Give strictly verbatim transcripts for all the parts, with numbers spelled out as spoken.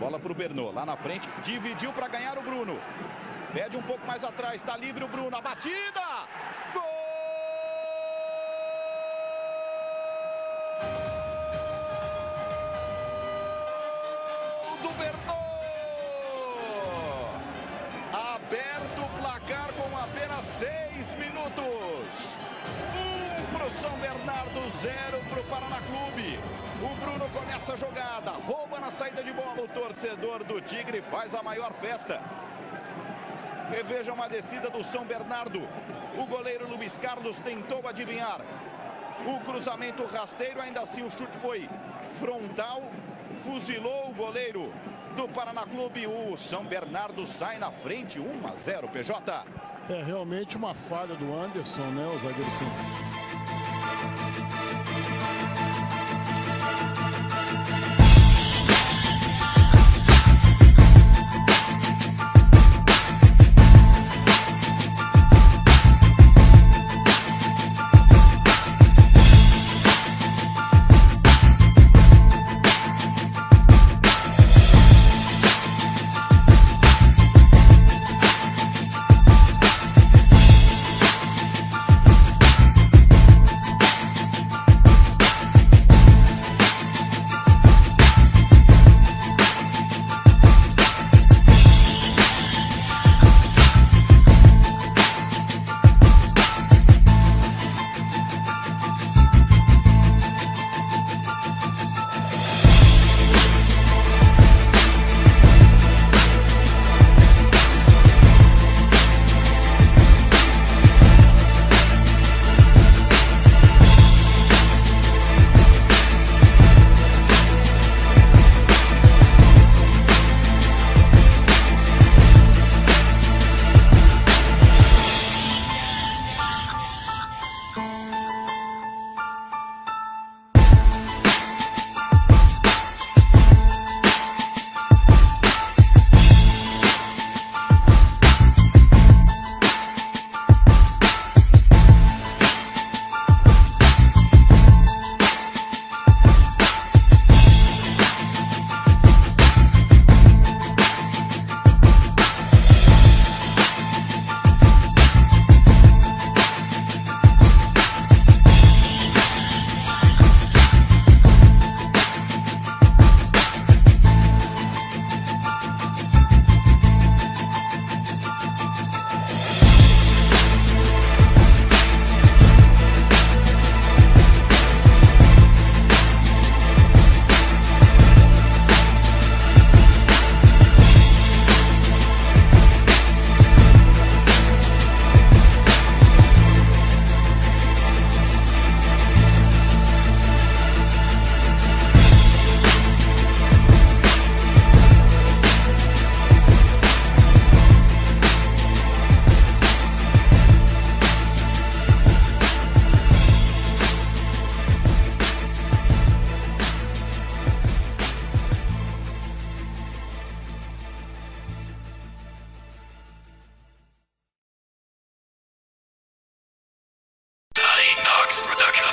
Bola para o Bernot, lá na frente, dividiu para ganhar o Bruno. Pede um pouco mais atrás, está livre o Bruno, a batida! Gol do Bernot! Aberto o placar com apenas seis minutos. Um para o São Bernardo, zero para o Paraná Clube. O Bruno começa a jogada, rouba na saída de bola. O torcedor do Tigre faz a maior festa. Reveja uma descida do São Bernardo. O goleiro Luiz Carlos tentou adivinhar o cruzamento rasteiro, ainda assim o chute foi frontal, fuzilou o goleiro do Paraná Clube. O São Bernardo sai na frente, um a zero, P J. É realmente uma falha do Anderson, né, o zagueiro central. Production.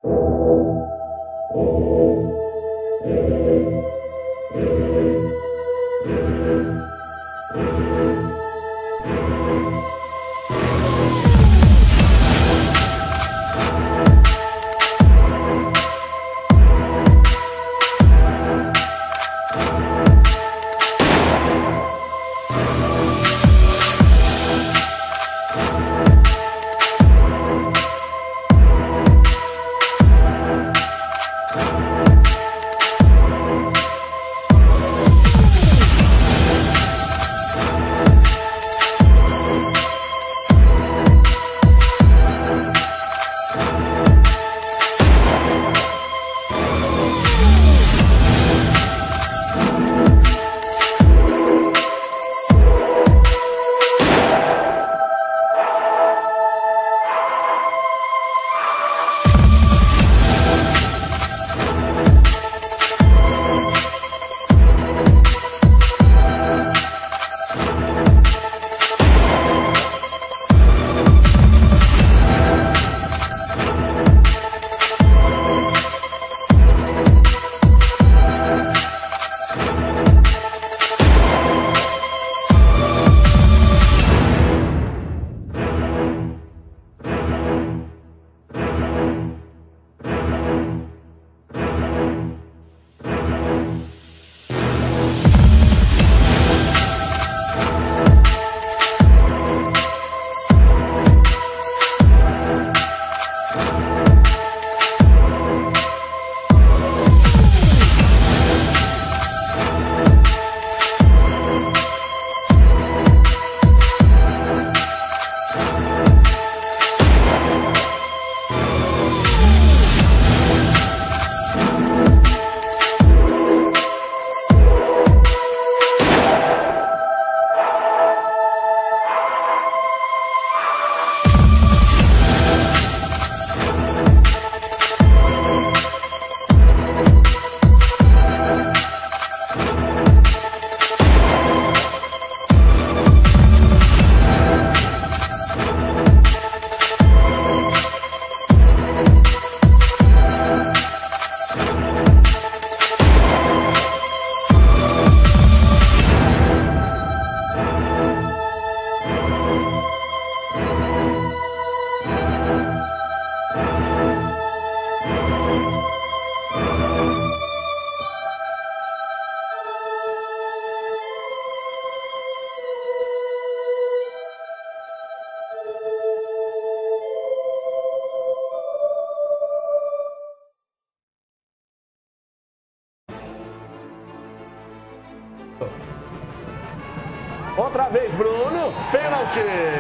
Outra vez, Bruno, pênalti.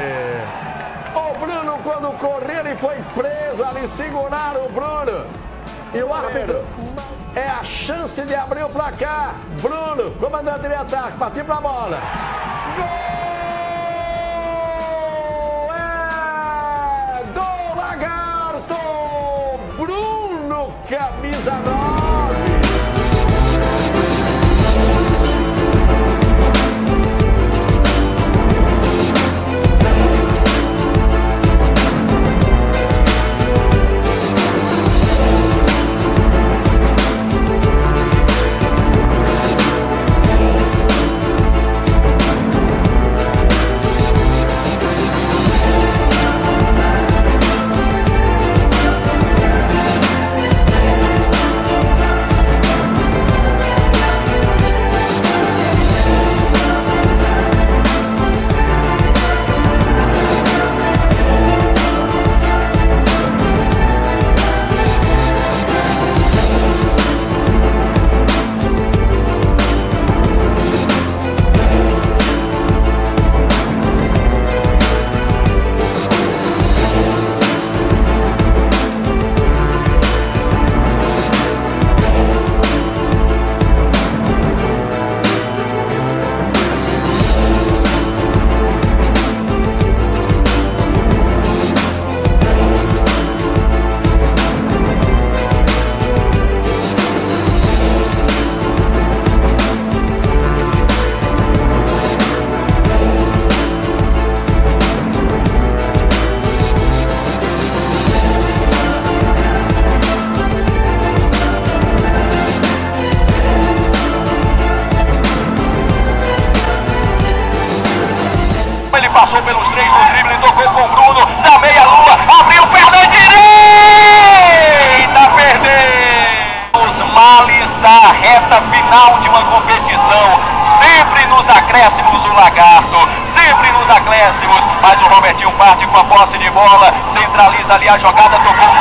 O Bruno, quando corria, ele foi preso ali, seguraram o Bruno. E o árbitro é a chance de abrir o placar. Bruno, comandante de ataque, partiu pra bola. Gol! É do Lagarto! Bruno, camisa nove. final de uma competição. Sempre nos acréscimos o Lagarto, sempre nos acréscimos, mas o Robertinho parte com a posse de bola, centraliza ali a jogada, tocou